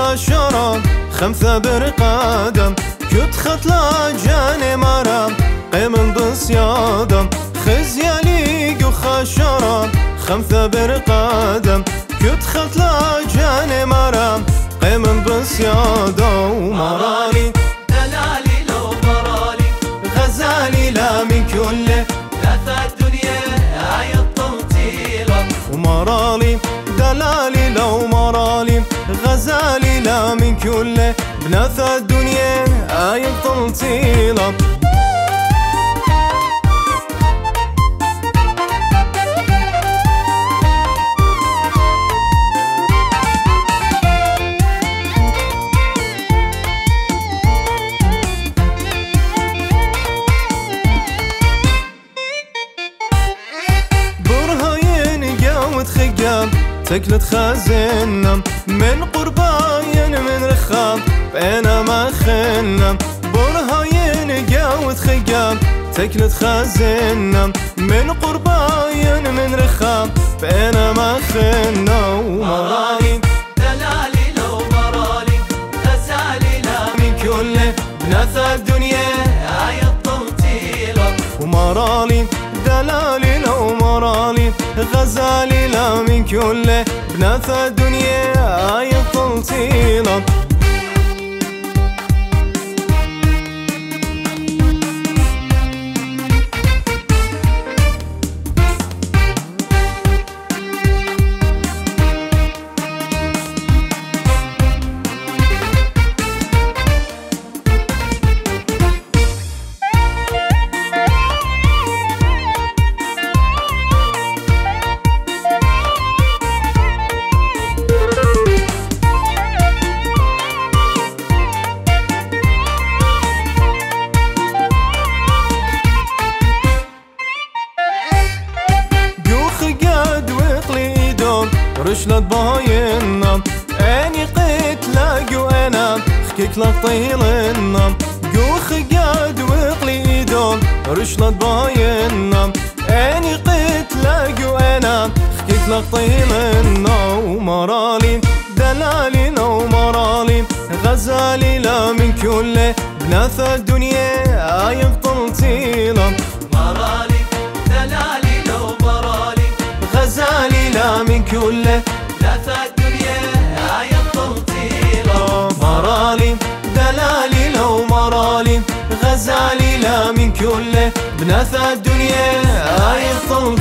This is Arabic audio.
خشرة خمسة برقادم كنت خطلا جاني مرام قيمن بصيادم خزيالي خشرة خمسة برقادم كنت خطلا جاني مرام قيمن بصيادم مرالي دلالي لو مرالي غزالي لا من كله لفى الدنيا هاي التنطيلة ومرالي دلالي لو مرالي غزالي لا من كله بنثى الدنيا آي تنطيلة تكلت خازنم من قرباين من رخام بأنا ما خنم برهاين قاوت خيام تكلت خازنم من قرباين من رخام بأنا ما خنم مرالي دلالي لو مرالي غزالي لا من كله بنثى الدنيا هاي التنطيلة ومرالي دلالي لو مرالي غزالي لا من كله بنثى الدنيا آي تنطيلة رشلت باينم اني قيت لاقوا انا خكيك لطيلنم جوخ قاد وقلي ايدون رشلت باينم اني قيت لاقوا انا خكيك لطيلنم ومرالي دلالي نو مرالي غزالي لا من كله بنثى الدنيا آي تنطيلة مرالي دلالي لو مرالي غزالي لا من كله لفى الدنيا هاي التنطيلة مرالي دلالي لو مرالي غزالي لا من كله بنثى الدنيا هاي التنطيلة